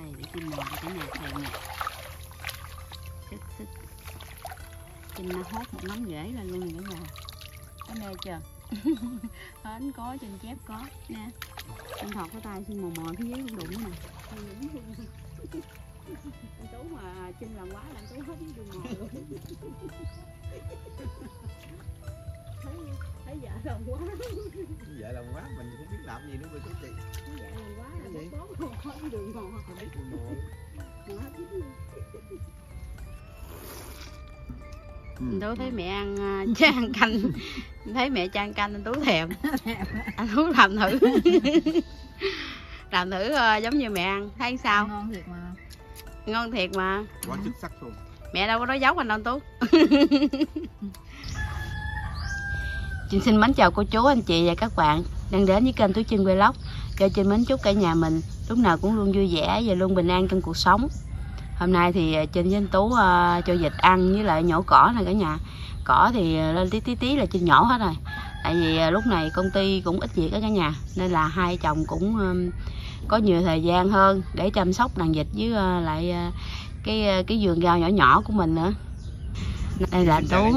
Đây để chim mồi cho cả nhà thèm nè. Xích. Chim nó hốt một nắm rễ lên luôn nè cả nhà. Có mê chưa? Hến có, chim chép có nè. Chim thọt cái tay chim mò phía dưới cũng đụng nè. Anh Tú mà chim làm quá là anh Tú hết đường mò luôn. Thấy vợ làm quá. Vợ làm quá mình cũng biết làm gì nữa cô chú chị. Thấy vợ làm quá là bóp không có đường mò. Không biết đường mò. Anh Tú thấy mẹ ăn chan canh, thấy mẹ chan canh anh Tú thèm. Anh Tú làm thử. Làm thử giống như mẹ ăn, thấy sao? Ngon thiệt mà. Ngon thiệt mà. Quá xuất sắc luôn. Mẹ đâu có nói dấu anh đâu anh Tú. Xin mến chào cô chú, anh chị và các bạn đang đến với kênh Tú Trinh Vlog. Cho Trinh mến chúc cả nhà mình lúc nào cũng luôn vui vẻ và luôn bình an trong cuộc sống. Hôm nay thì Trinh với anh Tú cho vịt ăn với lại nhổ cỏ này cả nhà. Cỏ thì lên tí là Trinh nhổ hết rồi. Tại vì lúc này công ty cũng ít việc đó cả nhà, nên là hai chồng cũng có nhiều thời gian hơn để chăm sóc đàn vịt với lại cái vườn rau nhỏ của mình nữa. Đây là anh Tú.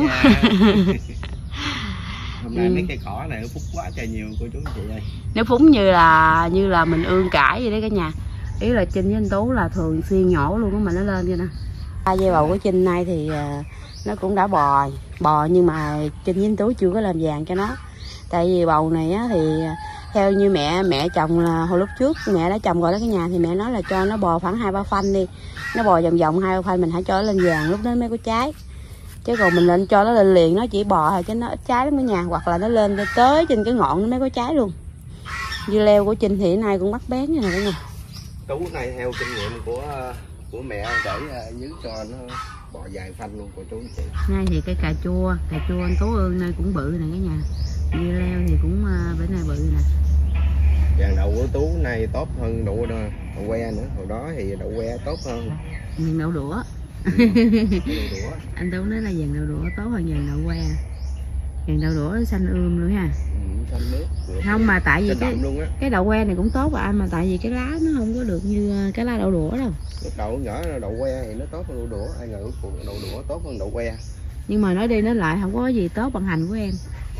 Hôm nay mấy cây cỏ này nó phúc quá trời nhiều cô chú chị ơi. Nó phúng như là mình ương cải vậy đấy cả nhà. Ý là Trinh với anh Tú là thường xuyên nhổ luôn á mà nó lên vậy nè. Dây bầu của Trinh nay thì nó cũng đã bò nhưng mà Trinh với anh Tú chưa có làm vàng cho nó. Tại vì bầu này á, thì theo như mẹ chồng là hồi lúc trước mẹ đã trồng rồi đó cả nhà, thì mẹ nói là cho nó bò khoảng 2-3 phanh đi. Nó bò vòng 2-3 phanh mình hãy cho nó lên vàng, lúc đó mới có trái. Chứ còn mình lên cho nó lên liền nó chỉ bò thôi chứ nó ít trái lắm cả nhà, hoặc là nó lên tới trên cái ngọn nó mới có trái luôn. Dưa leo của Trinh thì nay cũng bắt bén như này cả nhà. Tú này theo kinh nghiệm của mẹ để giữ cho nó bò dài phanh luôn cô chú chị. Nay thì cái cà chua anh Tú ương nay cũng bự này cả nhà. Dưa leo thì cũng bữa nay bự nè. Vàng đậu của Tú này tốt hơn đậu que nữa, hồi đó thì đậu que tốt hơn. Vàng đậu đũa. Anh Tú nói là vàng đậu đũa tốt hơn vàng đậu que. Vàng đậu đũa xanh luôn ha. Xanh nước. Không mà tại vì cái đậu que này cũng tốt à anh, mà tại vì cái lá nó không có được như cái lá đậu đũa đâu. Lúc đầu nhỏ đậu que thì nó tốt hơn đậu đũa, ai ngờ đậu đũa tốt hơn đậu que. Nhưng mà nói đi nói lại không có gì tốt bằng hành của em.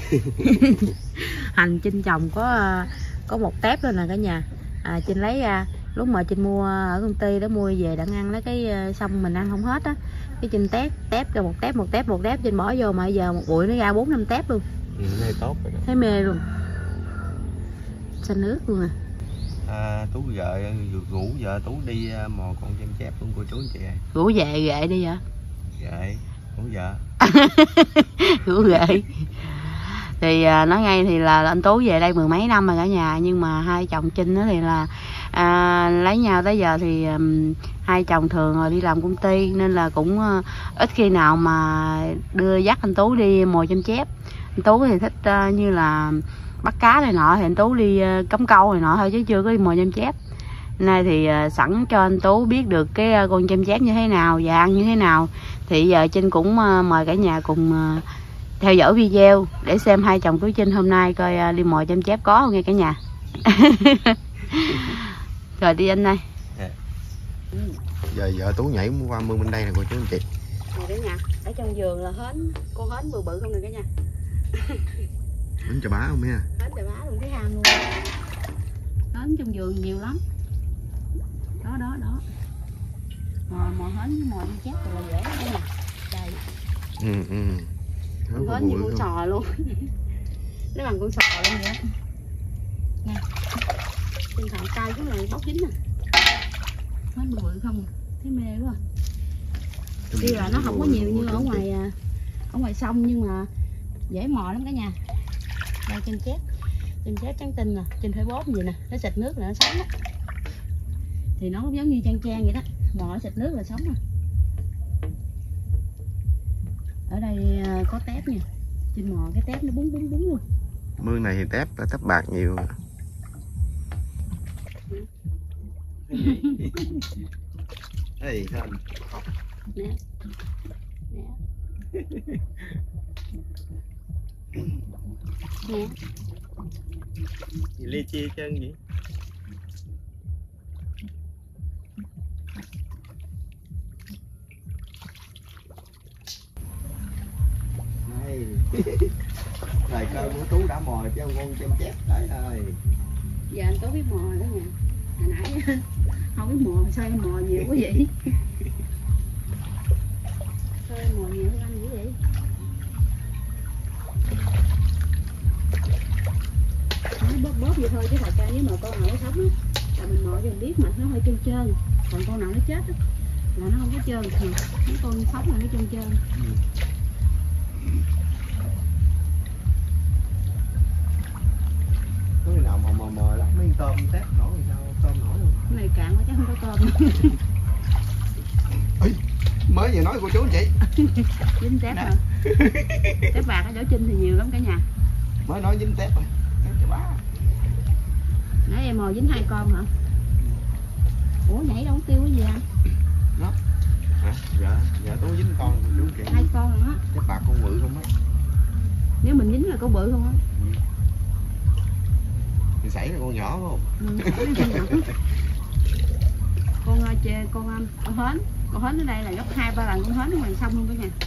Hành Trinh trồng có một tép thôi nè cả nhà. Trinh lấy ra lúc mà Trinh mua ở công ty đó, mua về đặng ăn đó, cái xong mình ăn không hết á, cái Trinh tép ra một tép Trinh bỏ vô mà giờ một bụi nó ra 4-5 tép luôn. Này tốt rồi đó. Thấy mê luôn, xanh nước luôn Tú vợ ngủ vợ Tú đi mò con chim chép luôn cô chú anh chị ơi. Ngủ về ghệ đi vậy. Ghệ ngủ vợ. Ngủ ghệ. Thì nói ngay thì là anh Tú về đây 10 mấy năm rồi cả nhà, nhưng mà hai chồng Trinh đó thì là lấy nhau tới giờ thì hai chồng thường rồi đi làm công ty, nên là cũng ít khi nào mà dắt anh Tú đi mồi chim chép. Anh Tú thì thích như là bắt cá này nọ thì anh Tú đi cắm câu này nọ thôi, chứ chưa có đi mồi chim chép. Nay thì sẵn cho anh Tú biết được cái con chim chép như thế nào và ăn như thế nào, thì giờ Trinh cũng mời cả nhà cùng theo dõi video để xem hai chồng của Trinh hôm nay coi đi mồi chim chép có không nghe cả nhà. Rồi đi anh ơi. Giờ vợ Tú nhảy qua mương bên đây nè cô chú anh chị. Nè cả nhà, ở trong vườn là con hến bự không nè cả nhà. Hến chà bá không nha. Hến chà bá luôn, thấy ham luôn. Hến trong vườn nhiều lắm. Đó. Mò hến với mồi chim chép là dễ lắm nè. Đây. Hến như con sò luôn. Nó bằng con sò luôn vậy. Nè. Trên thẳng tay cái này bóc dính nè. Hến bự không, thấy mê quá. Tuy là nó không có nhiều như ở ngoài sông, nhưng mà dễ mò lắm cả nhà. Đây chim chép trắng tinh nè, Trinh phải bóp gì nè, nó xịt nước là nó sống á. Thì nó cũng giống như trang vậy đó, mò nó xịt nước là sống rồi. Ở đây có tép nha, Trinh mò cái tép nó búng luôn. Mương này thì tép bạc nhiều. Ê Thanh. Nè. Nè. Ly chia chân vậy? Lời cơ của Tú đã mò cho con chém chép đấy ơi. Giờ anh Tú biết mò đó nha. Hồi nãy không biết mò, sao em mò nhiều quá vậy? Sao em mò nhiều hơn anh dữ vậy? Nó bóp vậy thôi chứ thật ra nếu mà con nào nó sống á là mình mò cho mình biết mà nó hơi trơn trơn, còn con nào nó chết á là nó không có trơn. Mấy con sống là nó trơn trơn. Có cái nào mà mò lắm mấy tôm tép nổi thì sao tôm nổi luôn. Cái này cạn quá chắc không có tôm. Mới vừa nói cô chú chị. Dính tép hả? Tép bạc ở chỗ Trinh thì nhiều lắm cả nhà. Mới nói dính tép rồi. Nãy em mò dính 2 con hả? Ủa nhảy đâu có tiêu cái gì anh? Đó. Hả? Dạ Tú dính con chú chị. 2 con rồi á. Tép bạc con bự không á. Nếu mình dính là con bự không á? Thì xảy là con nhỏ phải không? Con hến ở đây là gấp 2-3 lần con hến ở ngoài sông luôn cả nhà.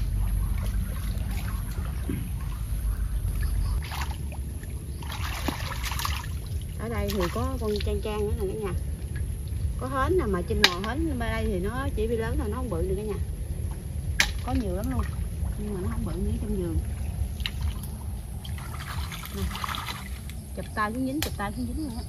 Ở đây thì có con trang nữa nè cả nhà. Có hến nè mà trên mò hến bên đây thì nó chỉ bị lớn thôi, nó không bự được cả nhà. Có nhiều lắm luôn nhưng mà nó không bự như trong vườn. Nè. Chụp tay xuống dính luôn á.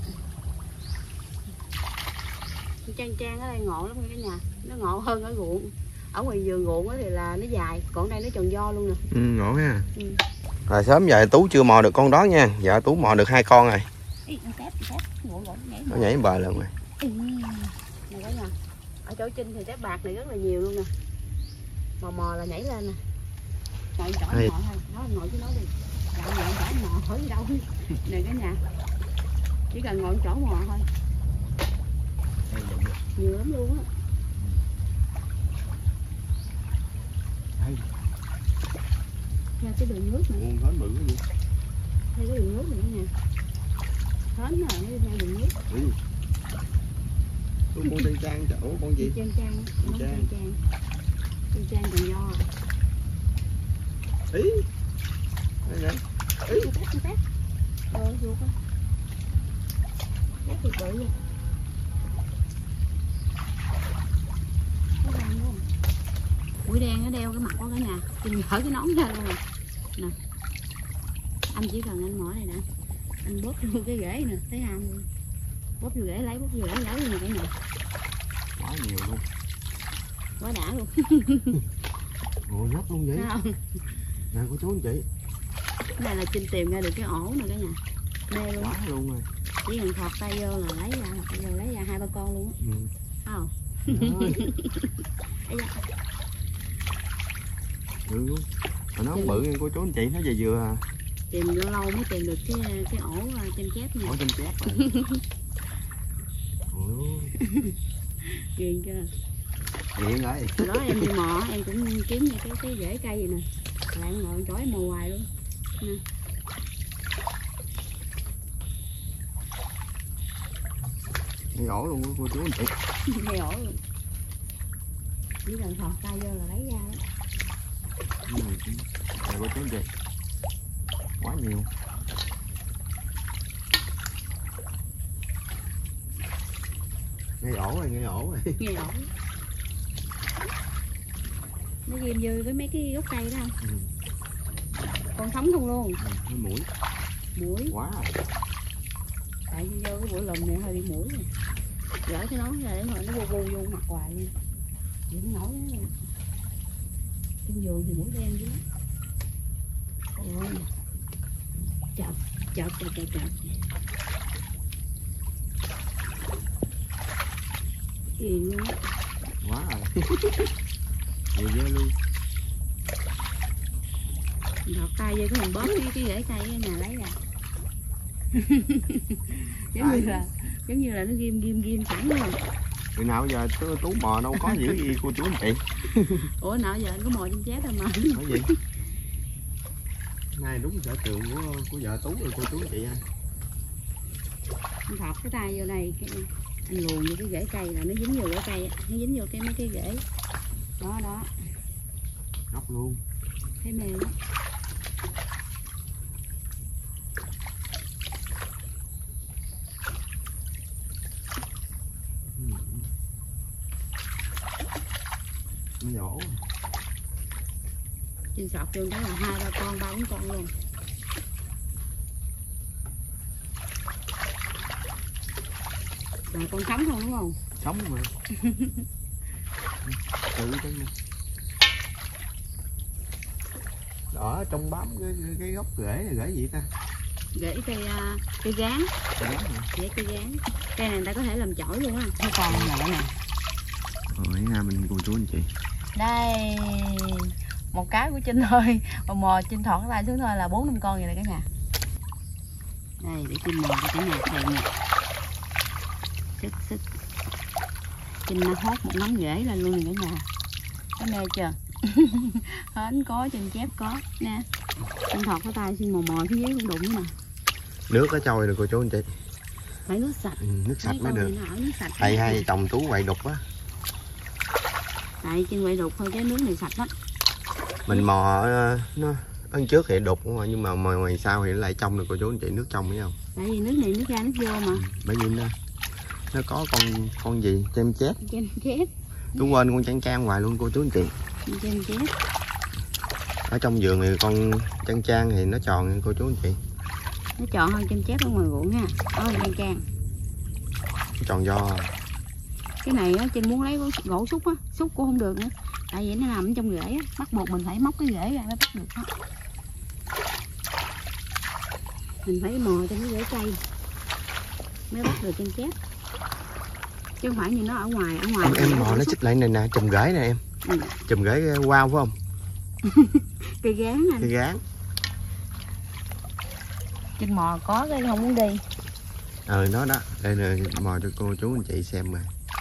Trang ở đây ngộ lắm cả nhà, nó ngộ hơn ở ruộng. Ở ngoài vườn ruộng thì là nó dài, còn đây nó tròn do luôn nè. Ngộ ha. Rồi sớm giờ Tú chưa mò được con đó nha. Dạ Tú mò được 2 con rồi. Nó nhảy bờ luôn rồi. Nè cả nhà. Ở chỗ Trinh thì tép bạc này rất là nhiều luôn nè. Mò là nhảy lên nè. Ngồi chỏ mò thôi, nó ngồi chứ nói đi. Ngồi chỏ mò khỏi đi đâu. Nè cả nhà. Chỉ cần ngồi chỏ mò thôi. Nhiều lắm luôn á. Theo cái đường nước này. Hến bự cái gì? Theo cái đường nước này nè. Hến nè, nó đi theo đường nước. Con trang ủa con gì? Trang còn do. Ý. Đây nè. Ý. Tép. Rồi ruột á. Tép thì bự luôn. Mũi đen nó đeo cái mặt của cả nhà, Trinh gỡ cái nón ra luôn nè. Anh chỉ cần anh mỏ này nè, anh bóp vô cái rễ nè, thấy ham luôn. Bóp vô rễ lấy, bóp vô rễ lấy luôn cả nhà. Quá nhiều luôn. Quá đã luôn. Ngồi nhấp luôn vậy. Nè cô chú anh chị. Cái này là Trinh tìm ra được cái ổ nè cả nhà. Mê luôn. Quá luôn rồi. Chỉ cần thọt tay vô là lấy ra 2-3 con luôn á. Không? Được luôn. Mà nó không bự nha cô chú anh chị, nó về vừa à. Tìm lâu lâu mới tìm được cái ổ trên chép nha. Ổ trên chép rồi. Ghiền chưa? Ghiền rồi. Hồi đó em đi mò em cũng kiếm như cái rễ cây vậy nè. Là em ngồi chói mò hoài luôn. Nè. Ngay ổ luôn cô chú anh chị. Ngay ổ luôn. Chỉ cần thọt tay vô là lấy ra đó. Đây cô chú anh chị. Quá nhiều. Ngay ổ rồi, ngay ổ rồi. Ngay ổ. Nó ghim vô với mấy cái gốc cây đó không? Con thống không luôn. Cái mũi. Mũi. Quá rồi. Tại vì vô cái bụi lùm này hơi bị mũi này. Gỡ cái nón ra để mà nó vô mặt hoài luôn. Vẫn nổi đó. Trên giường thì mũi đen chứ. Ôi. Chọc. Ghiền luôn á. Quá rồi. Nhiều ghê luôn. Đọt tay vô cái mình bóp cái rễ cây ở nhà lấy ra. giống như là nó ghim sẵn luôn. Từ nào giờ Tú mò đâu có dữ gì cô chú anh chị. Ủa nào giờ anh có mò trên chép thôi mà. Nói gì? Này đúng sở trường của vợ Tú rồi cô chú anh chị ha. Anh thọt cái tay vô đây anh luồn vô cái rễ cây là nó dính vô rễ cây, nó dính vô mấy cái rễ đó. Nóc luôn. Thấy mềm đó. nó nhỏ. Trên sọt luôn đó là 2, 3 con, 3, 4 con luôn. Rồi con sống không đúng không? Sống mà. Tự cái nữa. Ở trong bám cái gốc rễ này rễ gì ta? Rễ cây gán. Rễ cây gán. Cây này người ta có thể làm chổi luôn á. Cái con này nè. Rồi nha mình cô chú anh chị. Đây một cái của Trinh thôi, mà mò Trinh thọn cái tay xuống thôi là 4-5 con vậy nè cả nhà. Đây để Trinh mò cho cả nhà xem nè. Sức Trinh nó hốt một nắm rễ lên luôn nè cả nhà. Có mê chưa? Hến có, Trinh chép có nè. Trinh thọt cái tay xin mò phía dưới cũng đụng nè. Nước ở trôi rồi cô chú anh chị. Phải nước sạch. Nước sạch mới được. Nước sạch. Hai chồng Tú quậy đục á. Tại Trinh quậy đục thôi chứ nước này sạch lắm. Mình mò nó ở trước thì đục nhưng mà ngoài sau thì nó lại trong được cô chú anh chị, nước trong thấy không? Tại vì nước này nước ra nước vô mà. Bởi vì nó có con gì chém chép. Chém chép. Tú quên con chăn trang ngoài luôn cô chú anh chị. Chém chép. Ở trong vườn thì con chăn trang thì nó tròn cô chú anh chị. Nó tròn hơn chém chép ở ngoài ruộng nha. Đó là chăn trang. Nó tròn do. Cái này á Trinh muốn lấy gỗ xúc á, xúc cũng không được nữa. Tại vì nó nằm ở trong rễ á, bắt buộc mình phải móc cái rễ ra mới bắt được đó. Mình phải mò trong cái rễ cây mới bắt được chăn chép. Chứ không phải như nó ở ngoài Em mò nó xích lại này nè, chùm rễ nè em. Ừ. Chùm rễ wow phải không? Cây gán nè. Cây gán. Trinh mò có cái không muốn đi. Nó đó, đây là mò cho cô chú anh chị xem mà.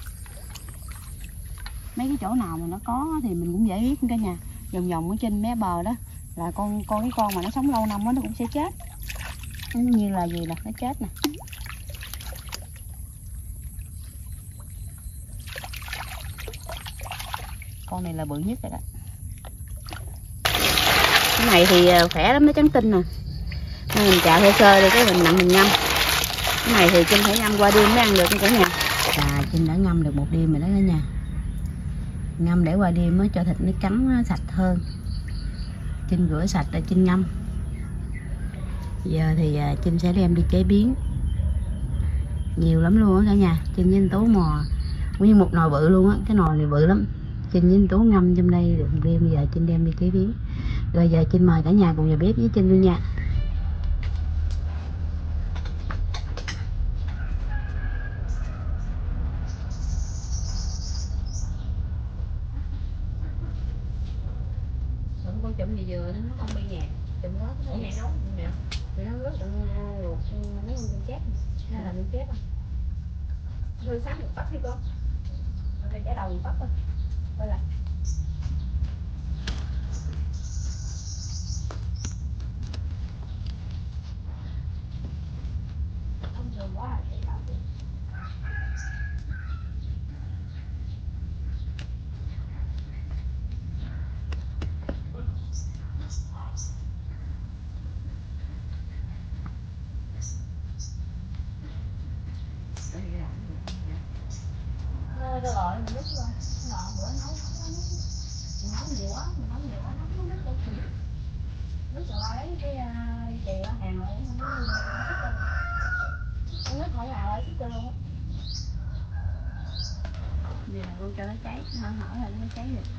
Mấy cái chỗ nào mà nó có thì mình cũng dễ biết cả nhà. Vòng vòng ở trên mé bờ đó là con mà nó sống lâu năm đó, nó cũng sẽ chết. Như là gì nè, nó chết nè. Con này là bự nhất rồi đó. Cái này thì khỏe lắm, nó trắng tinh nè. Nên mình chạo sơ sơ đi cái mình nặng mình ngâm. Cái này thì Trinh phải ngâm qua đêm mới ăn được cả nhà. Và Trinh đã ngâm được một đêm rồi đó cả nhà. Ngâm để qua đêm mới cho thịt nó cắn nó sạch hơn. Trinh rửa sạch rồi Trinh ngâm. Giờ thì Trinh sẽ đem đi chế biến. Nhiều lắm luôn á cả nhà. Trinh với anh Tú mò nguyên một nồi bự luôn á. Cái nồi này bự lắm. Trinh với anh Tú ngâm trong đây được một đêm. Giờ Trinh đem đi chế biến. Rồi giờ Trinh mời cả nhà cùng vào bếp với Trinh luôn nha. Con chụm gì dừa nó không bị nhạt. Chụm đó nó nhạt nấu nè. Rồi nó rớt luộc mấy con chép. Hay là con chép à? Rồi sáng một bắp đi con. Rồi trả đầu một bắp thôi. Coi là. Không được quá để đậu. Tôi gọi mình nước luôn, gọi bữa nấu nhiều quá, nấu nước đâu kịp. Nước rồi lấy cái chè hàng rồi không có nước hỏi nào lại sức luôn á. Giờ là con cho nó cháy, nó hỏi là nó cháy được.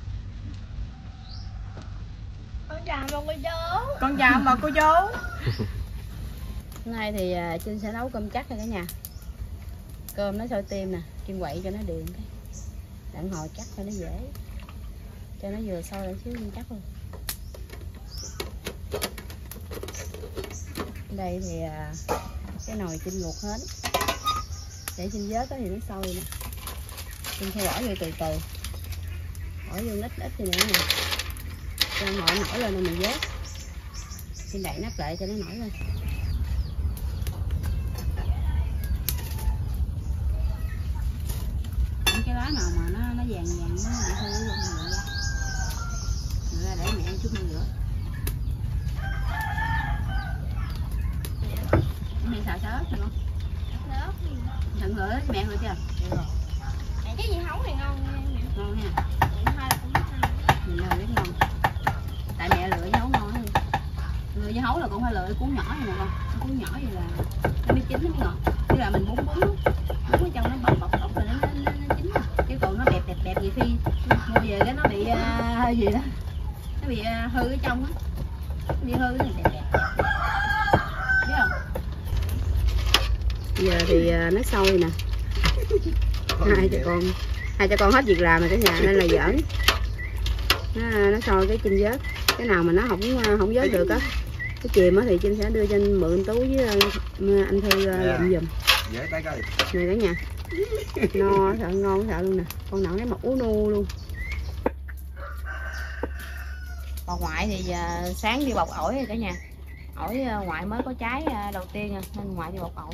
Con chào bà cô chú. Con chào bà cô chú. Hôm nay thì Trinh sẽ nấu cơm chắc rồi cả nhà. Cơm nó sôi tim nè, Trinh quậy cho nó điện cái. Đặng hồi chắc cho nó dễ. Cho nó vừa sôi lại xíu Trinh chắc luôn. Đây thì cái nồi Trinh luộc hết. Để Trinh vớt thì nó sôi nè. Trinh sẽ bỏ vô từ từ. Bỏ vô ít thì nữa nè. Cho mọi nổi lên rồi mình vớt. Trinh đậy nắp lại cho nó nổi lên. Cái lá nào mà nó vàng vàng nó bị hư luôn rồi ra. Rồi ra để mẹ ăn chút nữa rửa. Mẹ xào xáo ớt được không? Ớt gì? Thận rửa mẹ rửa chưa? Được rồi. Cái gì hấu thì ngon nha. Ngon nha. Hai loại cuốn nhỏ này nè con, cuốn nhỏ vậy là nó mới chín, nó mới ngọt. Tức là mình bún bún ở trong nó bọc rồi nó chín rồi. Chứ còn nó đẹp nhiều khi mua về cái nó bị gì đó, nó bị hư ở trong á, bị hư cái đẹp biết không? Giờ thì nó sôi nè. hai cha con hết việc làm rồi cả nhà nên là giỡn. Nó sôi cái Trinh vớt, cái nào mà nó không vớt được á, cái chìm á thì Trinh sẽ đưa cho mượn Tú với anh Thư lượm giùm. Dễ tay coi. Này cả nhà, no sợ ngon sợ luôn nè, con nậu nó mọc ú nu luôn. Bà ngoại thì sáng đi bọc ổi rồi cả nhà, ổi ngoại mới có trái đầu tiên nên ngoại đi bọc ổi.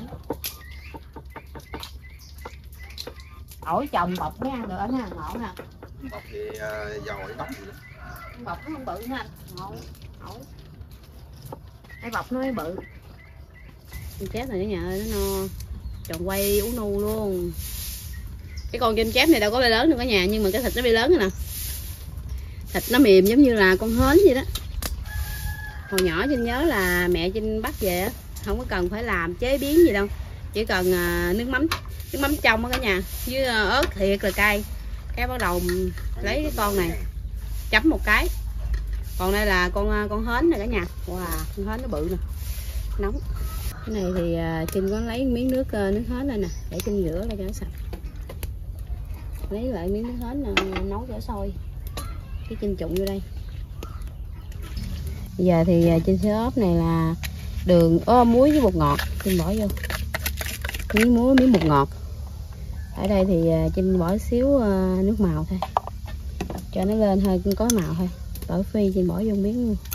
Ổi trồng bọc mới ăn được ở nha, ngộ nè. Bọc thì dầu ổi bóc gì đó. Bọc nó không bự nữa anh, ngộ ổi. Cái bọc nó mới bự. Chim chép này cả nhà ơi, nó no. Tròn quay ú nu luôn. Cái con chim chép này đâu có bê lớn được cả nhà, nhưng mà cái thịt nó bê lớn rồi nè. Thịt nó mềm giống như là con hến vậy đó. Hồi nhỏ Trinh nhớ là mẹ Trinh bắt về á, không có cần phải làm chế biến gì đâu, chỉ cần nước mắm trong á cả nhà, với ớt thiệt là cay. Cái bắt đầu lấy cái con này chấm một cái. Còn đây là con hến này cả nhà. Wow, con hến nó bự nè, nóng. Cái này thì Trinh có lấy miếng nước hến đây nè, để Trinh rửa lại cho nó sạch. Lấy lại miếng nước hến nấu cho sôi, cái Trinh trụng vô đây. Bây giờ thì trên xe ốp này là đường muối với bột ngọt Trinh bỏ vô, miếng muối miếng bột ngọt. Ở đây thì Trinh bỏ xíu nước màu thôi cho nó lên hơi có màu thôi. Tỏi phi Trinh bỏ vô miếng luôn.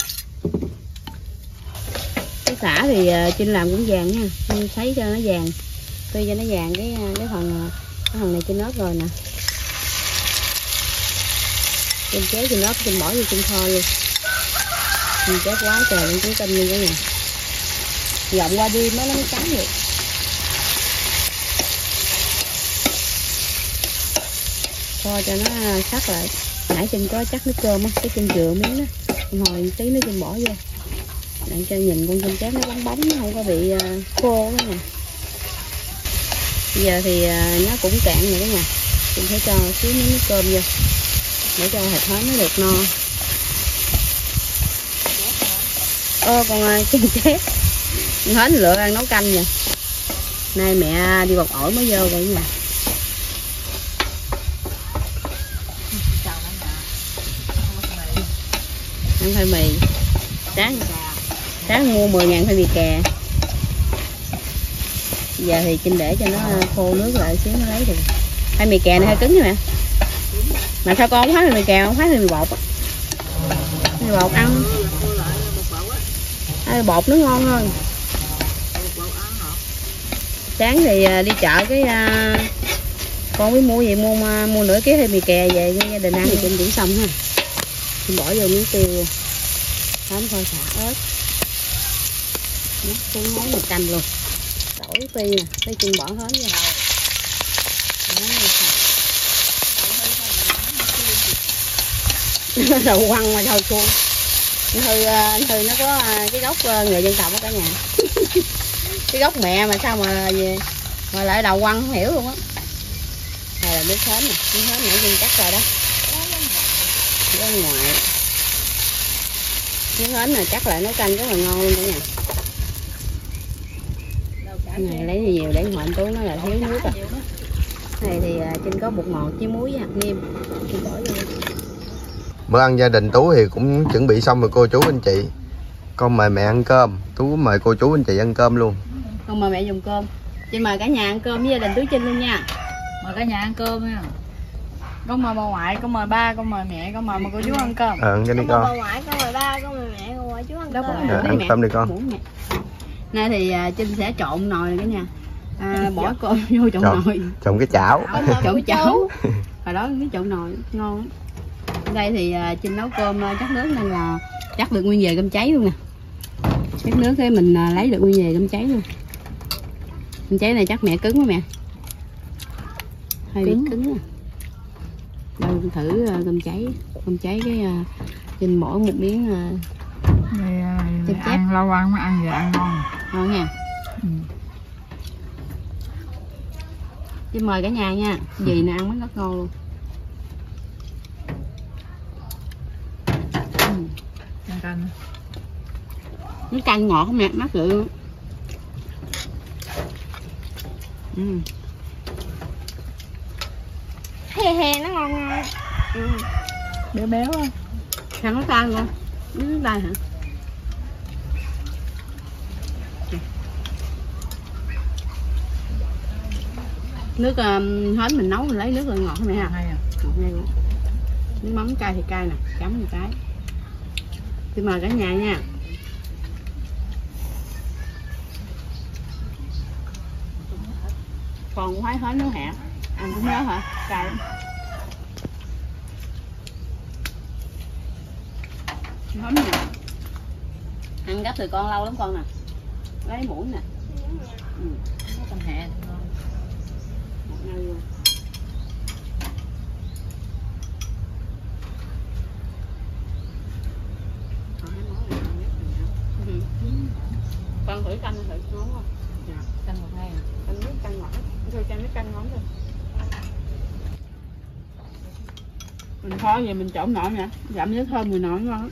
Cái xả thì Trinh làm cũng vàng nha, Trinh thấy cho nó vàng, phi cho nó vàng cái phần này Trinh ớt rồi nè. Trinh chế Trinh ớt Trinh bỏ vô Trinh kho luôn. Trinh chế quá trời lên cuốn canh luôn cả nhà. Dọn qua đi nó mới trắng được. Kho cho nó sắc lại. Nãy Trinh có chắc nước cơm á, cái Trinh chừa miếng đó, hồi tí nữa Trinh bỏ vô để cho nhìn con chim chép nó bóng nó không có bị khô đó nè. Bây giờ thì nó cũng cạn rồi đó nha, Trinh sẽ cho xíu miếng nước cơm vô để cho thịt hến nó được no. Con chim chép hến lựa ăn nấu canh rồi. Nay mẹ đi bọc ổi mới vô rồi nha. Ăn khoai mì, sáng mua 10.000 khoai mì kè. Giờ thì Trinh để cho nó khô nước lại xíu nó lấy được. Khoai mì kè này hơi cứng nè. Mà sao con không khoái khoai mì kè, không khoái khoai mì bột á? Mì bột ăn bột nó ngon hơn. Sáng thì đi chợ cái con mới mua gì mua nửa ký khoai mì kè về cho gia đình ăn thì Trinh cũng xong ha. Trinh bỏ vô miếng tiêu luôn, thấm thôi xả ớt, nó cuốn món một canh luôn. Tỏi phi nè, cái Trinh bỏ hết vô. Đầu quăng mà thôi chuông. Anh Thư nó có cái gốc người dân tộc đó cả nhà. Cái gốc mẹ mà sao mà lại đầu quăng không hiểu luôn á. Đây là nước hến nè, nước hến nãy Trinh cắt rồi đó. Nước ngoại. Nước hến này chắc lại nấu canh rất là ngon luôn cả nhà. Cái này lấy nhiều để ngoại Tú nó là thiếu nước à. Này thì Trinh có bột ngọt với muối với hạt nêm, Trinh bỏ vô. Bữa ăn gia đình Tú thì cũng chuẩn bị xong rồi cô chú anh chị. Con mời mẹ ăn cơm, Tú mời cô chú anh chị ăn cơm luôn. Con mời mẹ dùng cơm. Trinh mời cả nhà ăn cơm với gia đình Tú Trinh luôn nha. Mời cả nhà ăn cơm nha. Con mời bà ngoại, con mời ba, con mời mẹ, con mời cô chú ăn cơm. Ăn cho đi con. Bà ngoại, con mời ba, con mời mẹ, con mời chú ăn cơm. Ăn cơm đi con. Nay thì Trinh sẽ trộn nồi cả nhà. Bỏ cơm vô trộn nồi. Trộn cái chảo. Trộn chảo. Hồi đó cái trộn nồi ngon lắm. Đây thì Trinh nấu cơm chắc nước nên là chắc được nguyên về cơm cháy luôn nè. Chắc nước cái mình lấy được nguyên về cơm cháy luôn. Cơm cháy này chắc mẹ cứng quá mẹ. Hơi bị cứng à. Đâu thử cơm cháy cái Trinh bỏ một miếng chép chép. Ăn lâu ăn mới ăn giờ ăn ngon. Ngon nha. Chứ mời cả nhà nha. Dì nè ăn mới rất ngon luôn. Ăn canh. Nó canh ngọt không nè, mát rượi luôn. He he nó ngon ngon. Béo béo á. Thằng nó tan con. Nước tay hả? Nước hết mình nấu mình lấy nước là ngọt không mẹ ha? Hay à. Ngọt ngay luôn. Nước mắm cay thì cay nè, chấm một cái. Thì mời cả nhà nha. Còn cũng phải hết nước hẹ. Ăn cũng nhớ hả? Cay lắm. Hấm nè. Ăn gấp từ con lâu lắm con nè. Lấy muỗng nè. Có con hẹ ngon. Một ngày luôn. Con thử canh thử ngon không? Dạ. Canh một ngày à? Canh nước canh ngọt. Thôi canh nước canh ngon thôi. Mình kho vậy mình trộn nồi nè, giảm nhớ thơm mùi nồi ngon.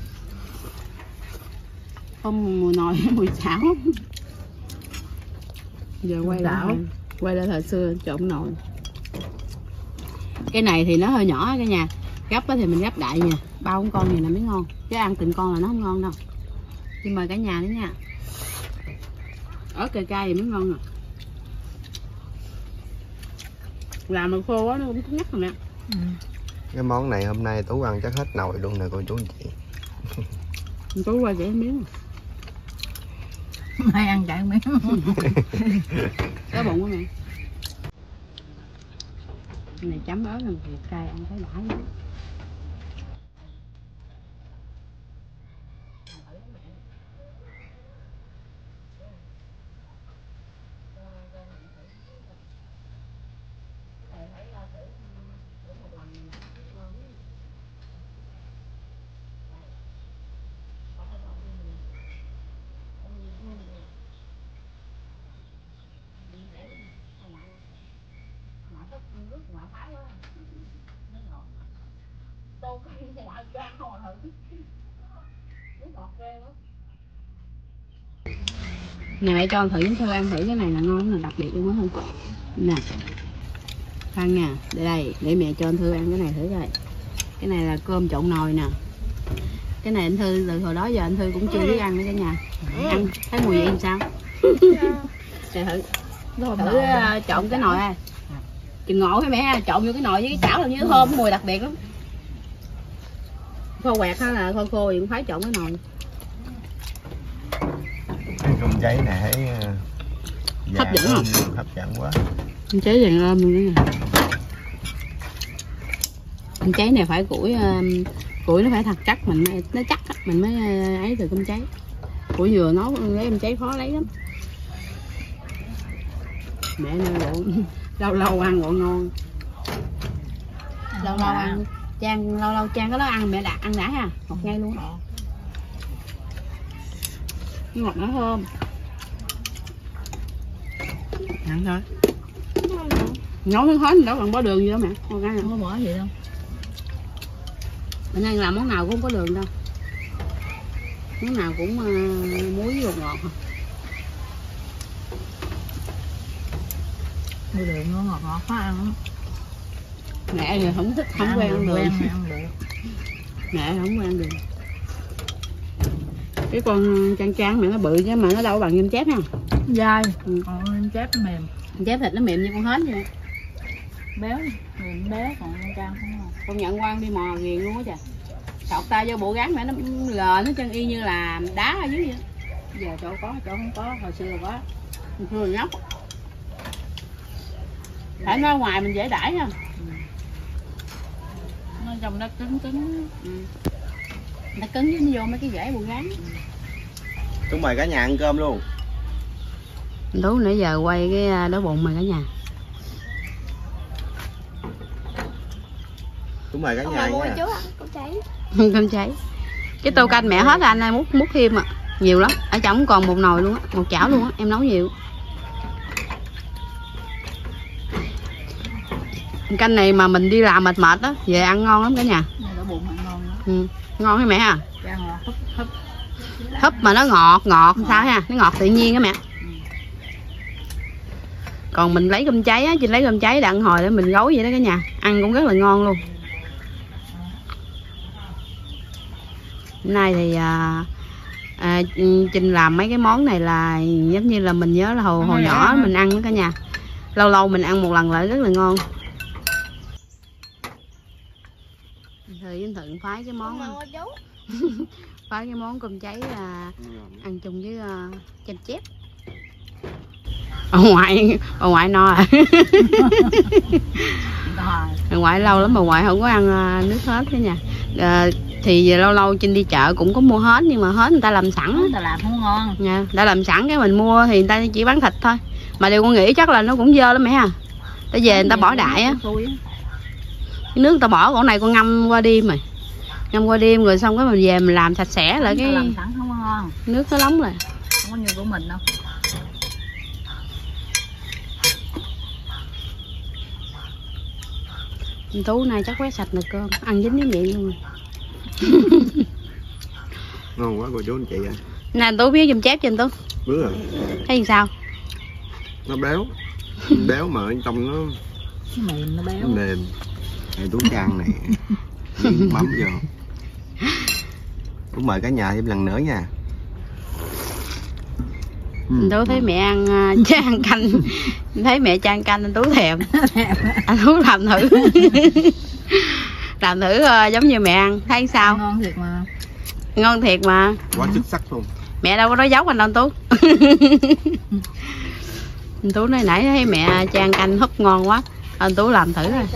Không mùi nồi mùi chảo. Giờ quay lại thời xưa trộn nồi. Cái này thì nó hơi nhỏ cả nhà. Gấp thì mình gấp đại nha. 3-4 con này là mới ngon. Chứ ăn từng con là nó không ngon đâu. Xin mời cả nhà nữa nha. Ớt cay cay thì mới ngon nè. Làm mà khô quá nó cũng ngắt rồi nè. Cái món này hôm nay Tú ăn chắc hết nồi luôn nè cô chú anh chị. Tú qua dễ miếng. Hay ăn chạy miếng. Có bụng quá mẹ. Cái này chấm ớt làm thiệt cay ăn thấy đã lắm. Nè mẹ cho thử thưa ăn thử cái này là ngon là đặc biệt luôn á không? Nè khoan nha, đây để mẹ cho anh Thư ăn cái này thử coi. Cái này là cơm trộn nồi nè. Cái này anh Thư từ hồi đó giờ anh Thư cũng chưa biết ăn nữa cả nhà. Ăn thấy mùi vị làm sao? Để thử trộn cái nồi. Chừng ngộ hả mẹ, trộn vô cái nồi với cái chảo là như thơm, mùi đặc biệt lắm. Khô quẹt hay là khô thì cũng phải trộn cái nồi. Cơm cháy này thấy hấp dẫn không? Hấp dẫn quá. Cơm cháy vàng ôm luôn đó nè. Cơm cháy này phải củi nó phải thật chắc mình nó chắc mình mới ấy từ cơm cháy. Củi dừa nấu lấy cơm cháy khó lấy lắm. Mẹ ơi bộ lâu ăn bộ ngon. Lâu ăn Trang lâu Trang có đó ăn mẹ đặt ăn đã ha, ngọt ngay luôn. Ngọt nó thơm. Ăn thôi. Nấu nước hết đâu còn bỏ đường gì đâu mẹ. Không có bỏ gì đâu. Mình ăn làm món nào cũng không có đường đâu. Món nào cũng muối bột ngọt. Mua đường nó ngọt ngọt khó ăn lắm. Mẹ thì không thích, không quen ăn đường. Mẹ không quen ăn đường. Cái con Trang mẹ nó bự chứ mà nó đâu bằng nem chép ha. Dai. Còn nem chép mềm. Nem chép thịt nó mềm như con hến vậy. Béo, mềm béo còn nem Trang không ngon. Công nhận Quang đi mò ghiền luôn á trời. Sọt tay vô bộ gán mẹ nó lờ nó chân y như là đá ở dưới vậy. Giờ chỗ có, chỗ không có, hồi xưa là có. Thường nhóc. Phải nói ngoài mình dễ đãi nha. Nó trong đất cứng. Nó cứng với nó vô mấy cái rễ bù gán. Tú mời cả nhà ăn cơm luôn. Tú nãy giờ quay cái đói bụng mà cả nhà. Tú mời cả nhà nha. Cơm cháy. Cơm cháy. Cái tô canh mẹ hết rồi anh ơi, múc thêm à. Nhiều lắm, ở trong còn một nồi luôn á, một chảo luôn á, em nấu nhiều. Canh này mà mình đi làm mệt mệt á, về ăn ngon lắm cả nhà. Này đỡ bụng ăn ngon lắm. Ừ, ngon hả mẹ ha? Ăn là húp. Húp mà nó ngọt sao ha, nó ngọt tự nhiên á mẹ. Còn mình lấy cơm cháy á, Trinh lấy cơm cháy đặng hồi để mình gấu vậy đó cả nhà, ăn cũng rất là ngon luôn. Hôm nay thì Trinh làm mấy cái món này là giống như là mình nhớ là hồi nhỏ mình ăn đó cả nhà, lâu lâu mình ăn một lần lại rất là ngon. Thời Vinh Thuận phái cái món phái cái món cơm cháy là ăn chung với chanh chép. Bà ngoại no à. Bà ngoại lâu lắm bà ngoại không có ăn nước hết cả nhà. Thì lâu lâu Trinh đi chợ cũng có mua hết, nhưng mà hết người ta làm sẵn, người ta làm không ngon nha, đã làm sẵn cái mình mua thì người ta chỉ bán thịt thôi. Mà điều con nghĩ chắc là nó cũng dơ lắm mẹ ha, ta về người ta bỏ đại á, cái nước người ta bỏ, con này con ngâm qua đêm rồi xong cái mình về mình làm sạch sẽ lại cái làm sẵn không ngon, nước nó nóng rồi, không có như của mình đâu. Tú nay chắc quét sạch nồi cơm, ăn dính cái miệng luôn. Ngon quá cô chú anh chị ạ. Nè Tú biết giùm chép cho anh Tú. Biết rồi. Thấy sao? Nó béo. Béo mà ở trong nó mềm, nó béo. Nó mềm. Này Tú chan này. Mắm vô. Tú mời cả nhà thêm lần nữa nha. Tú thấy mẹ ăn chan canh, thấy mẹ chan canh anh Tú thèm. Anh Tú làm thử. Làm thử giống như mẹ ăn, thấy sao? Ngon thiệt mà. Ngon thiệt mà. Quá xuất sắc luôn. Mẹ đâu có nói dốc anh đâu anh Tú. Anh Tú nói nãy thấy mẹ chan canh húp ngon quá, anh Tú làm thử rồi.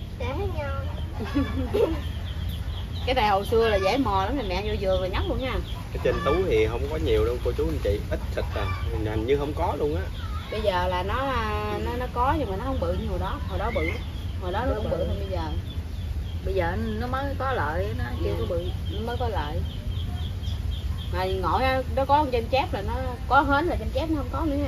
Cái này hồi xưa là dễ mò lắm, mẹ vô vườn rồi nhóc luôn nha. Ở trên Tú thì không có nhiều đâu cô chú anh chị, ít thịt à, hình như không có luôn á. Bây giờ là nó có nhưng mà nó không bự như hồi đó bự, hồi đó nó cũng bự hơn bây giờ nó mới có lợi, nó chưa có bự, nó mới có lợi. Mà ngồi nó có con chanh chép là nó có hến là chanh chép nó không có nữa nha.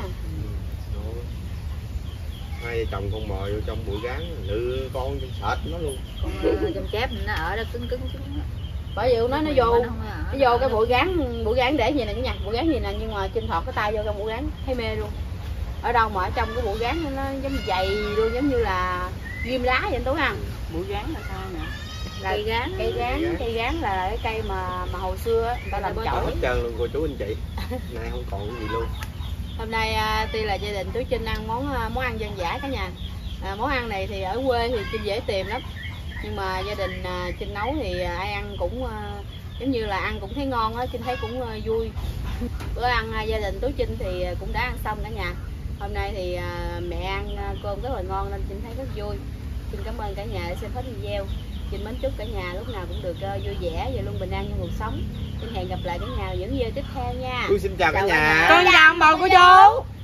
Hai vợ chồng con mồi vô trong bụi gán lựa con trong sệt nó luôn. Con chanh chép nó ở đó cứng. Bởi vì nó vô cái bụi gán để gì nè nha, bụi gán gì nè, nhưng mà Trinh thọt cái tay vô trong bụi gán thấy mê luôn. Ở đâu mà ở trong cái bụi gán nó giống như dày luôn, giống như là ghim lá vậy anh Tú ăn. Bụi gán là sao nè? Cây gán là cái cây mà hồi xưa người ta làm chổi hết trơn luôn cô chú anh chị. Nay không còn gì luôn. Hôm nay tuy là gia đình Tú Trinh ăn món ăn dân dã cả nhà. Món ăn này thì ở quê thì Trinh dễ tìm lắm, nhưng mà gia đình Trinh nấu thì ai ăn cũng giống như là ăn cũng thấy ngon á, Trinh thấy cũng vui. Bữa ăn gia đình Tú Trinh thì cũng đã ăn xong cả nhà. Hôm nay thì mẹ ăn cơm rất là ngon nên Trinh thấy rất vui. Xin cảm ơn cả nhà đã xem hết video. Trinh mến chúc cả nhà lúc nào cũng được vui vẻ và luôn bình an trong cuộc sống. Xin hẹn gặp lại cả nhà ở những video tiếp theo nha. Tôi xin chào cả nhà. Con chào ông bà cô chú.